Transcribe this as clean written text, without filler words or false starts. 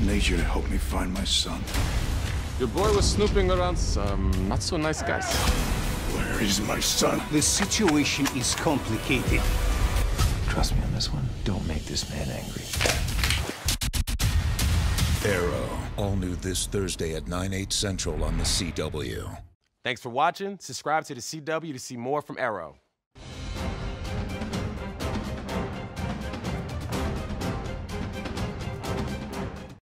need you to help me find my son. Your boy was snooping around some not-so-nice guys. Where is my son? The situation is complicated. Trust me on this one. Don't make this man angry. Arrow. All new this Thursday at 9/8 Central on the CW. Thanks for watching. Subscribe to the CW to see more from Arrow.